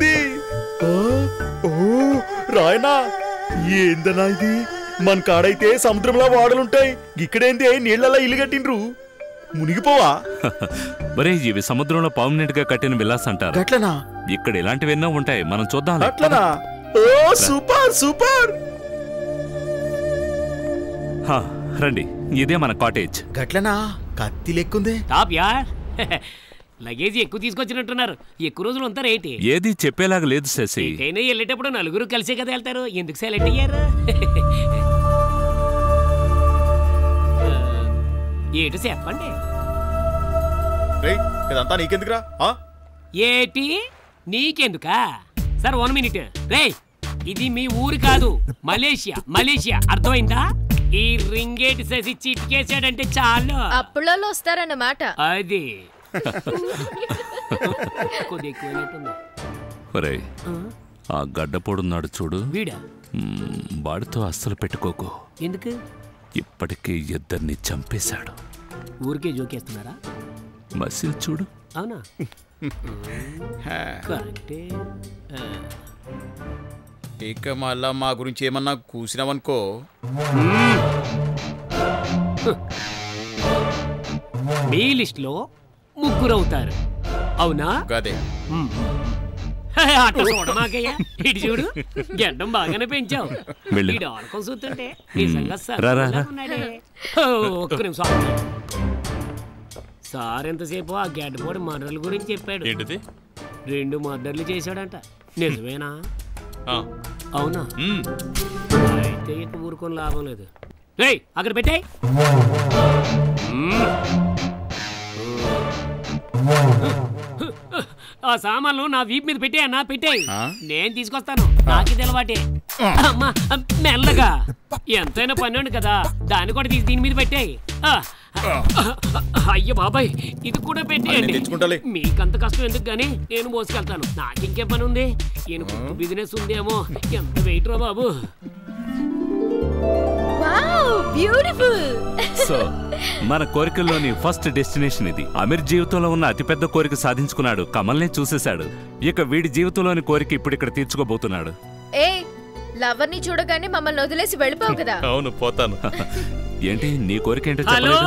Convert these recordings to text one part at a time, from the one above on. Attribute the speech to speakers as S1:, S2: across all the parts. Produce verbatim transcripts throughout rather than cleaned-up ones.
S1: ఏంది ఓ రాయనా ఏందనా ఇది మన కాడైతే సముద్రంలో వాడలుంటాయి ఇక్కడేంది నీళ్లలో ఇల్లు కట్టిండ్రు మునిగిపోవా
S2: మరే ఇవి సముద్రంలో పర్మనెంట్ గా కట్టిన విల్లాస్ అంటారు
S1: గట్లనా
S2: ఇక్కడ ఇలాంటివి ఎన్నో ఉంటాయి మనం చూద్దాం
S1: గట్లనా ఓ సూపర్ సూపర్
S2: రండి ఇదే మన కాటేజ్
S1: గట్లనా కత్తి లెక్కుంది
S3: టాప్ యార్ లగేజ్ ఎక్కువ తీసుకొచ్చినట్టున్నారు ఎక్కువ రోజులు ఉంటారు ఏంటి
S2: ఏది చెప్పేలాగా లేదు శశి
S3: అయినా వెళ్ళేటప్పుడు నలుగురు కలిసే కదా వెళ్తారు ఎందుకు సెలెక్ట్ అయ్యారు ఏటు చెప్పండి
S1: ఇదంతా నీకెందుకురా
S3: ఏటి నీకెందుకా సార్ వన్ మినిట్ రే ఇది మీ ఊరు కాదు మలేషియా మలేషియా అర్థమైందా ఈ రింగేట్ శశి చిట్కేసాడంటే చాలు
S4: అప్పులలో వస్తారన్నమాట
S3: అది
S2: ఆ గడ్డపోడున్నాడు చూడు
S3: వీడా
S2: వాడితో అస్సలు పెట్టుకోకు
S3: ఎందుకు
S2: ఇప్పటికే ఇద్దరిని చంపేశాడు
S3: ఊరికే జోకేస్తున్నారా
S2: మసిల్ చూడు
S3: అవునా కరెక్టే
S1: ఇక మళ్ళా మా గురించి ఏమన్నా కూసినావనుకో
S3: మీ లిస్ట్ లో ముగ్గురు అవుతారు అవునా
S1: గదే
S3: అట్ట చూడమాకయ్యా ఇటు చూడు గడ్డం బాగానే పెంచావు ఇటు ఆడుకొని చూస్తుంటే నిజంగా సార్ ఒక్క నిమిషం సార్ ఎంతసేపు ఆ గడ్డపోడి మర్డర్ల గురించి చెప్పాడు
S5: ఏంటిది
S3: రెండు మర్డర్లు చేశాడంట నిజమేనా అవునా అయితే ఇక ఊరుకొని లాభం లేదు రేయ్ అక్కడ పెట్టాయి ఆ సామాన్లు నా వీపు మీద పెట్టే అన్నా పెట్టాయి నేను తీసుకొస్తాను నాకి తెలవాటే అమ్మా మెల్లగా ఎంతైనా పన్నెండు కదా దాన్ని కూడా తీసి దీని మీద పెట్టాయి అయ్యో బాబాయ్ ఇది కూడా పెట్టేయండి మీకంత కష్టం ఎందుకు గానీ నేను మోసుకెళ్తాను నాకు ఇంకే పని ఉంది ఈయన బిజినెస్ ఉందేమో ఎంత వెయిట్ రా బాబు
S2: సో మన కోరికల్లోని ఫస్ట్ డెస్టినేషన్ ఇది అమీర్ జీవితంలో ఉన్న అతిపెద్ద కోరిక సాధించుకున్నాడు కమల్ని చూసేశాడు ఇక వీడి జీవితంలోని కోరిక ఇప్పుడు ఇక్కడ తీర్చుకోబోతున్నాడు
S4: ఏ లవర్ ని చూడగానే మమ్మల్ని వదిలేసి వెళ్ళిపోవు కదా
S5: అవును పోతాను
S2: ఏంటి నీ కోరిక ఏంటో చెప్పలేదు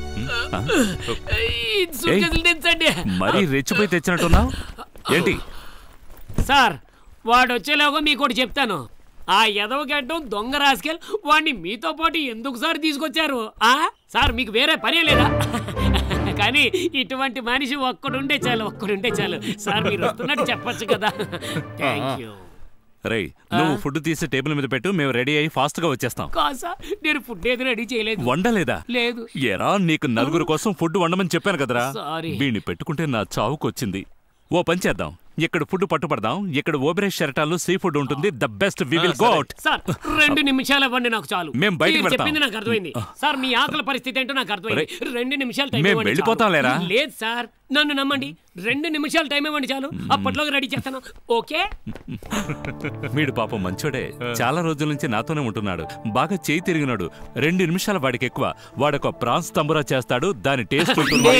S2: మరీ రెచ్చిపోయి తెచ్చినట్టున్నావు ఏంటి
S3: సార్ వాడు వచ్చేలాగా మీకోటి చెప్తాను ఆ ఎదవ గడ్డం దొంగ రాసుకెళ్ళి వాడిని మీతో పాటు ఎందుకు సార్ తీసుకొచ్చారు ఆ సార్ మీకు వేరే పనే లేదా కానీ ఇటువంటి మనిషి ఒక్కడుంటే చాలు ఒక్కడుంటే చాలు సార్ మీరు వస్తున్నట్టు చెప్పచ్చు కదా థ్యాంక్ యూ
S2: రై నువ్వు ఫుడ్ తీసి టేబుల్ మీద పెట్టు మేము రెడీ అయ్యి ఫాస్ట్ గా వచ్చేస్తాం
S3: కాదు సార్ నేను ఫుడ్ ఏది రెడీ చేయలేదు
S2: వండలేదా
S3: లేదు
S2: ఏరా నీకు నలుగురు కోసం ఫుడ్ వండమని చెప్పాను కదరా వీడిని పెట్టుకుంటే నా చావుకు వచ్చింది ఓ పని చేద్దాం ఇక్కడ ఫుడ్ పట్టుపడదాం ఇక్కడ ఓబెరే షెరటాల్లో సీ ఫుడ్ ఉంటుంది the best we will go out
S3: sir రెండు నిమిషాలు ఇవ్వండి నాకు చాలు
S2: మేము బయటికి వెళ్తాం
S3: చెప్పింది నాకు అర్థమైంది సార్ మీ ఆకలి పరిస్థితి ఏంటో నాకు అర్థమైంది రెండు నిమిషాలు టైం
S2: మేము వెళ్ళిపోతాం లేరా
S3: లేదు సార్ నన్ను నమ్మండి రెండు నిమిషాలు టైం ఇవ్వండి చాలు అప్పట్లోకి రెడీ చేస్తాను ఓకే
S2: వీడు పాపం మంచోడే చాలా రోజుల నుంచి నాతోనే ఉంటున్నాడు బాగా చేయి తిరిగినాడు రెండు నిమిషాల వాడికి ఎక్కువ వాడొక ప్రాన్స్ తంబురా చేస్తాడు దాని టేస్ట్ ఉంటుంది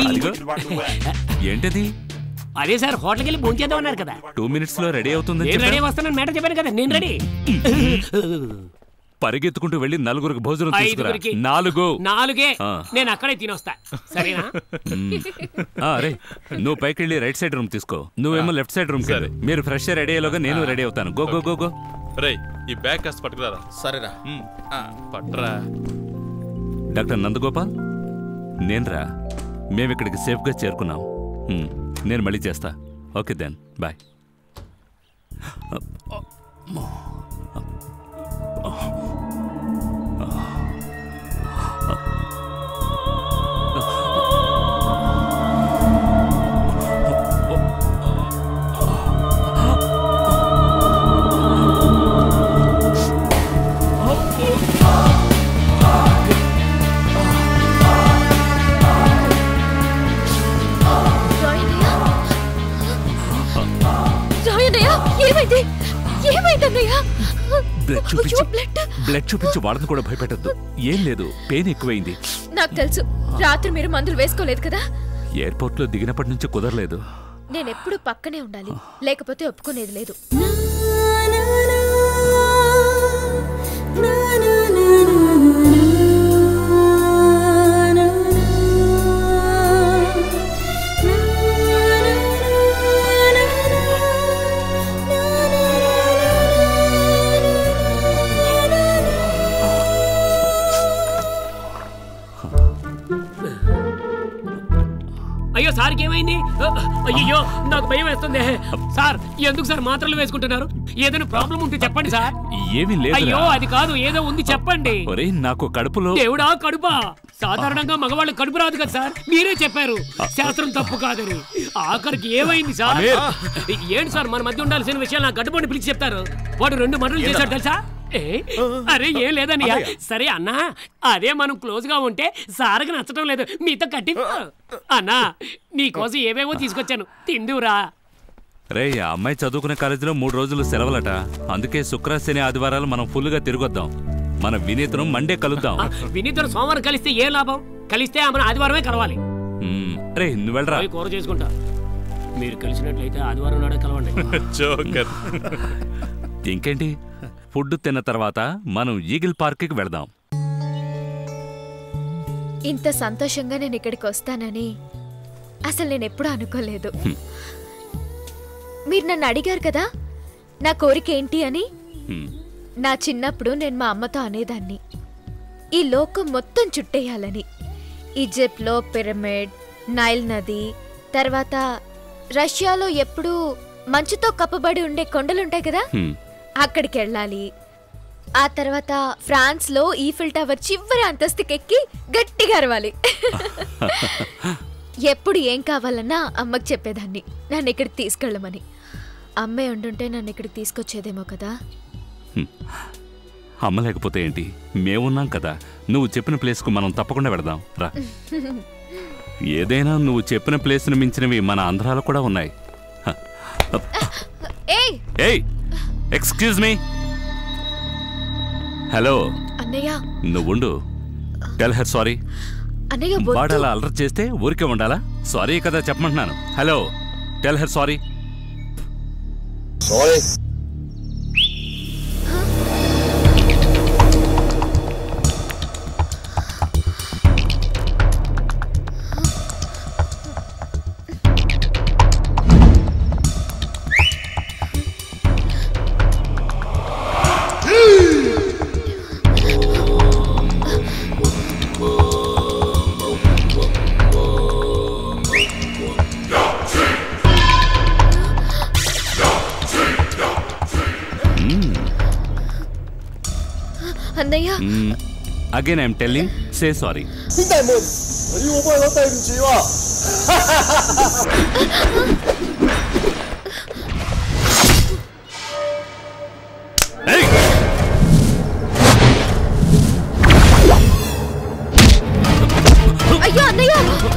S2: ఏంటది
S3: అదే సార్ హోటల్కి వెళ్ళి భోజనం చేద్దాం అన్నారు కదా
S2: టూ మినిట్స్ లో రెడీ అవుతుంది
S3: నేను రెడీ వస్తానని మేడం చెప్పాను కదా నేను రెడీ
S2: పరిగెత్తుకుంటూ వెళ్ళి నలుగురికి భోజనం తీసుకురా నాలుగు
S3: నాలుగే నేను అక్కడే తినొస్తా సరేనా
S2: అరే నువ్వు పైకి వెళ్ళి రైట్ సైడ్ రూమ్ తీసుకో నువ్వేమో లెఫ్ట్ సైడ్ రూమ్ సరే మీరు ఫ్రెష్ రెడీ అయ్యేలోగా నేను రెడీ అవుతాను గో గో గో గో
S5: రే ఈ బ్యాగ్ కాస్త పట్టుకురారా
S1: సరేరా
S5: పట్టరా
S2: డాక్టర్ నందగోపాల్ నేనురా మేము ఇక్కడికి సేఫ్గా చేరుకున్నాం నేను మళ్ళీ చేస్తా ఓకే దెన్ బాయ్ బ్లడ్ చూపించి బ్లడ్ చూపించి వాళ్ళని కూడా భయపెట్టద్దు ఏం లేదు పెయిన్ ఎక్కువైంది
S4: నాకు తెలుసు రాత్రి మీరు మందులు వేసుకోలేదు కదా
S2: ఎయిర్పోర్ట్ లో దిగినప్పటి నుంచి కుదరలేదు
S4: నేనెప్పుడు పక్కనే ఉండాలి, లేకపోతే ఒప్పుకునేది లేదు.
S3: అయ్యో సార్కి ఏమైంది? అయ్యో నాకు భయం వేస్తుంది సార్. ఎందుకు సార్ మాత్రలు వేసుకుంటున్నారు? ఏదైనా ప్రాబ్లం ఉంటే చెప్పండి సార్.
S2: ఏమీ లేదు.
S3: అయ్యో అది కాదు, ఏదో ఉంది చెప్పండి.
S2: నాకు కడుపులో.
S3: దేవుడా కడుపా? సాధారణంగా మగవాళ్ళు కడుపు రాదు కదా సార్, మీరే చెప్పారు శాస్త్రం తప్పు కాదని. ఆఖరికి ఏమైంది సార్? ఏంటి సార్ మన మధ్య ఉండాల్సిన విషయాలు నా గడ్డపండి పిలిచి చెప్తారు. వాడు రెండు మర్డర్లు చేశాడు తెలుసా? అరే ఏం లేదన్నయ్య. సరే అన్నా, అదే మనం క్లోజ్ గా ఉంటే సార్కి నచ్చడం లేదు, మీతో కట్టి అన్నా నీకోసం ఏవేవో తీసుకొచ్చాను, తిందురా.
S2: రే ఆ అమ్మాయి చదువుకునే కాలేజీలో మూడు రోజులు సెలవులట. అందుకే శుక్ర శని ఆదివారాలు మనం ఫుల్ గా తిరిగొద్దాం. మన వినీతను మండే కలుద్దాం.
S3: వినీతను సోమవారం కలిస్తే ఏ లాభం? కలిస్తే మన ఆదివారమే కలవాలి.
S2: రే నువ్వు వెళ్ళరా,
S3: కూర చేసుకుంటా. మీరు కలిసినట్లయితే ఆదివారం నాడే కలవండి.
S2: ఇంకేంటి, ఫుడ్ తిన్న తర్వాత మనం ఈగిల్ పార్క్ కి వెళదాం.
S4: ఇంత సంతోషంగా నేను ఇక్కడికి వస్తానని అసలు నేను ఎప్పుడూ అనుకోలేదు. మీరు నన్ను అడిగారు కదా నా కోరిక ఏంటి అని. నా చిన్నప్పుడు నేను మా అమ్మతో అనేదాన్ని, ఈ లోకం మొత్తం చుట్టేయాలని. ఈజిప్ట్లో పిరమిడ్, నైల్ నది, తర్వాత రష్యాలో ఎప్పుడూ మంచుతో కప్పబడి ఉండే కొండలుంటాయి కదా, అక్కడికి వెళ్ళాలి. ఆ తర్వాత ఫ్రాన్స్ లో ఈఫిల్ టవర్ చివరి అంతస్తుకెక్కి గట్టిగా అరవాలి. ఎప్పుడు ఏం కావాలన్నా అమ్మకి చెప్పేదాన్ని నన్ను ఇక్కడికి తీసుకెళ్ళమని. అమ్మే ఉండుంటే నన్ను ఇక్కడికి తీసుకొచ్చేదేమో కదా.
S2: అమ్మ లేకపోతే ఏంటి, మేమున్నాం కదా. నువ్వు చెప్పిన ప్లేస్కు మనం తప్పకుండా వెళదాం రా. ఏదైనా నువ్వు చెప్పిన ప్లేస్ను మించినవి మన ఆంధ్రాలో కూడా ఉన్నాయి. ఏయ్ ఎక్స్క్యూజ్ మీ. హలో
S4: అన్నయ్య,
S2: నువ్వుండు. Tell her sorry. వాడు అలా అలర్ట్ చేస్తే ఊరికే ఉండాలా? సారీ కదా చెప్పమంటున్నాను. Hello tell her sorry.
S6: Sorry.
S4: అన్నయ్య,
S2: again I'm telling, say sorry.
S4: అయ్యో అన్నయ్య,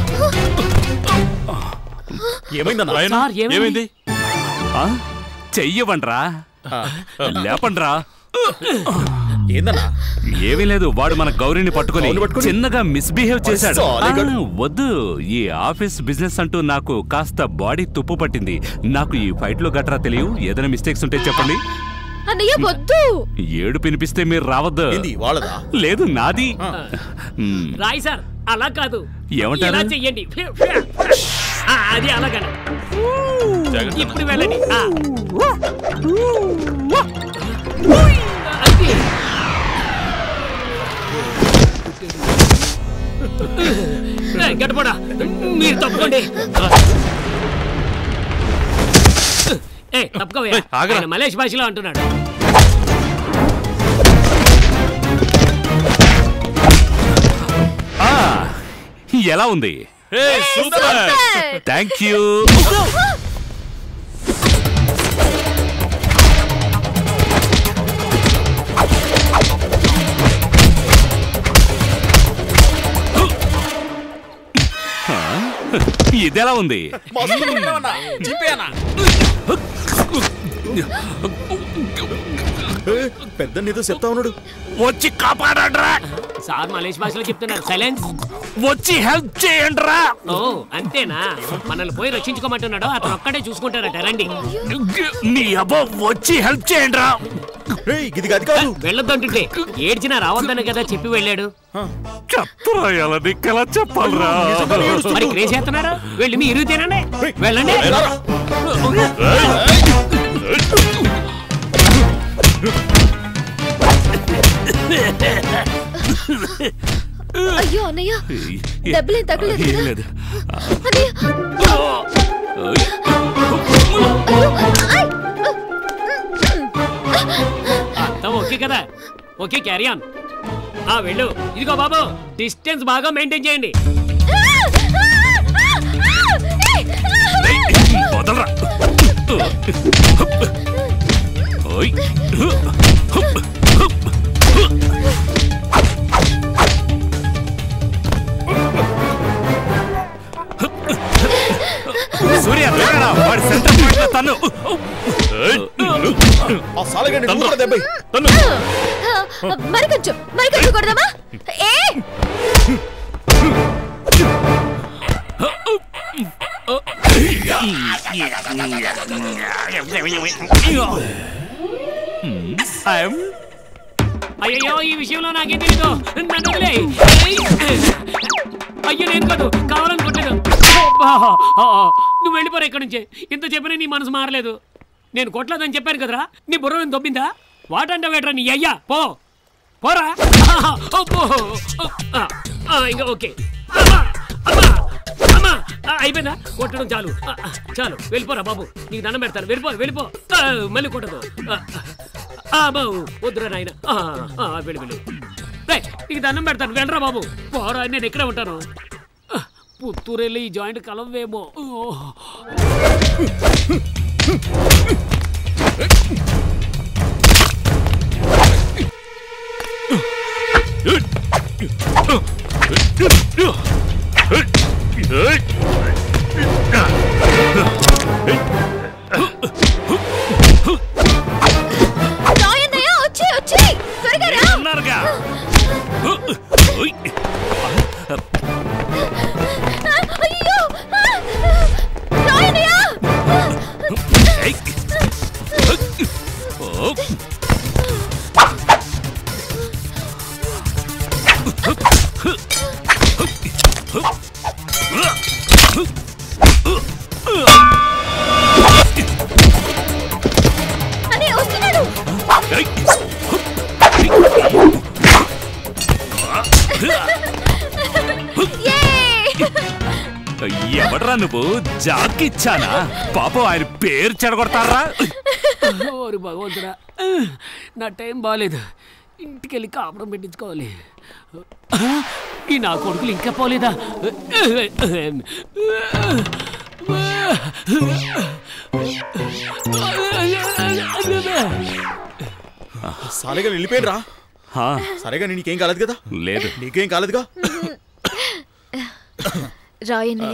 S5: ఏమైందన్నా? ఏమైంది?
S2: చెయ్యవండ్రా, లేపండ్రా.
S1: ఏందన్నా?
S2: ఏమీ లేదు, వాడు మన గౌరీని పట్టుకుని చిన్నగా మిస్బిహేవ్ చేశాడు. వద్దు, ఈ ఆఫీస్ బిజినెస్ అంటూ నాకు కాస్త బాడీ తుప్పు పట్టింది. నాకు ఈ ఫైట్ లో గట్రా తెలియవు. ఏదైనా మిస్టేక్స్ ఉంటే చెప్పండి.
S4: అన్నయ్య వద్దు.
S2: ఏడు పినిపిస్తే మీరు రావద్దు. లేదు నాది.
S3: రాయ్ సార్ అలా కాదు,
S2: ఏమంటారు?
S3: చెయ్యండి. అది అలాగన. ఇప్పుడు వెళ్ళండి. గడపడా, మీరు తప్పుకోండి. ఏ తప్పుకోవయ్యా, మలేష్ భాషలో అంటున్నాడు.
S2: ఎలా ఉంది? Thank you. ఇదెలా ఉంది?
S1: పెద్ద నీతో చెప్తా ఉన్నాడు,
S2: వచ్చి కాపాడరా.
S3: సార్ మలేష్ భాషలో చెప్తున్నారు. సైలెన్స్.
S2: వచ్చి హెల్ప్ చేయండి రా.
S3: ఓ అంతేనా? మనల్ని పోయి రక్షించుకోమంటున్నాడు, అతను ఒక్కడే చూసుకుంటారట. రండి.
S2: నీ అబ్బా వచ్చి హెల్ప్ చేయండి రా.
S3: వెళ్ళొద్దంటుంటే ఏడ్చినా రావద్దనే కదా చెప్పి వెళ్ళాడు.
S2: చెత్తరాయాలని ఎలా చెప్పాలరా?
S3: మరి క్రేజ్ చేస్తున్నారా? వెళ్ళి మీ ఇరుగు తినండి, వెళ్ళండి.
S4: అయ్యో అన్నయ్య, దెబ్బలేం తగలేదు కదా?
S3: అంతా ఓకే కదా? Okay, carry on. ఆ వెళ్ళు. ఇదిగో బాబు, డిస్టెన్స్ బాగా మెయింటైన్ చేయండి.
S2: వదలరా. సూర్య వాడి సెంటర్ పాయింట్ తను
S4: మరి కొంచెం మరి కొంచెం కొడదామా? ఏ
S3: అయ్యో, ఈ విషయంలో నాకేం తెలీదు. నన్ను వదిలే. అయ్యో నేను కాదు, కావాలనుకుంటాను. నువ్వు వెళ్ళిపోరా ఇక్కడి నుంచే. ఇంత చెప్పినా నీ మనసు మారలేదు. నేను కొట్టలేదని చెప్పాను కదరా, నీ బుర్ర దొబ్బిందా? వాటంటే వేటరా నీ అయ్యా. పో పోరా. ఇంకా ఓకే. అయిపోయిందా? కొట్టడం చాలు చాలు. వెళ్ళిపోరా బాబు, నీకు దండం పెడతాను. వెళ్ళిపో వెళ్ళిపో, మళ్ళీ కొట్టదు. బాబు వద్దురా నాయన, వెళ్ళి వెళ్ళు. నీకు దండం పెడతాను, వెళ్ళరా బాబు. పోరా, నేను ఎక్కడే ఉంటాను. పుత్తూరు వెళ్ళి ఈ జాయింట్ కలవేమో.
S4: వచ్చి వచ్చి త్వరగా రా. అయ్యో రాయనయ్య. అనే వస్తున్నాడు.
S2: ఎవడరా నువ్వు? జాకిచ్చానా? పాపం ఆయన పేరు చెడగొడతారా?
S3: ఓరి భగవంతుడా, నా టైం బాగాలేదు. ఇంటికి వెళ్ళి కాపురం పెట్టించుకోవాలి. ఈ నా కొడుకులు ఇంకా పోలేదా?
S1: సాలేగా వెళ్ళిపోయినరా? సరేగా, నీకేం కాలేదు కదా?
S2: లేదు,
S1: నీకేం కాలేదుగా?
S4: రాయనయ్య,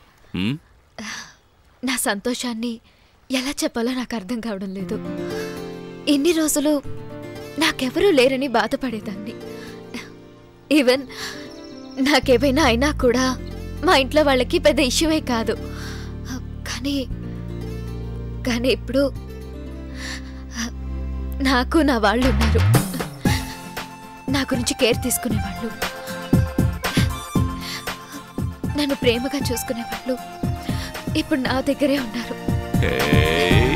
S4: నా సంతోషాన్ని ఎలా చెప్పాలో నాకు అర్థం కావడం లేదు. ఇన్ని రోజులు నాకెవరూ లేరని బాధపడేదాన్ని. ఈవెన్ నాకేమైనా అయినా కూడా మా ఇంట్లో వాళ్ళకి పెద్ద ఇష్యూవే కాదు. కానీ కానీ ఇప్పుడు నాకు నా వాళ్ళు ఉన్నారు, నా గురించి కేర్ తీసుకునేవాళ్ళు, నన్ను ప్రేమగా చూసుకునేవాళ్ళు ఇప్పుడు నా దగ్గరే ఉన్నారు.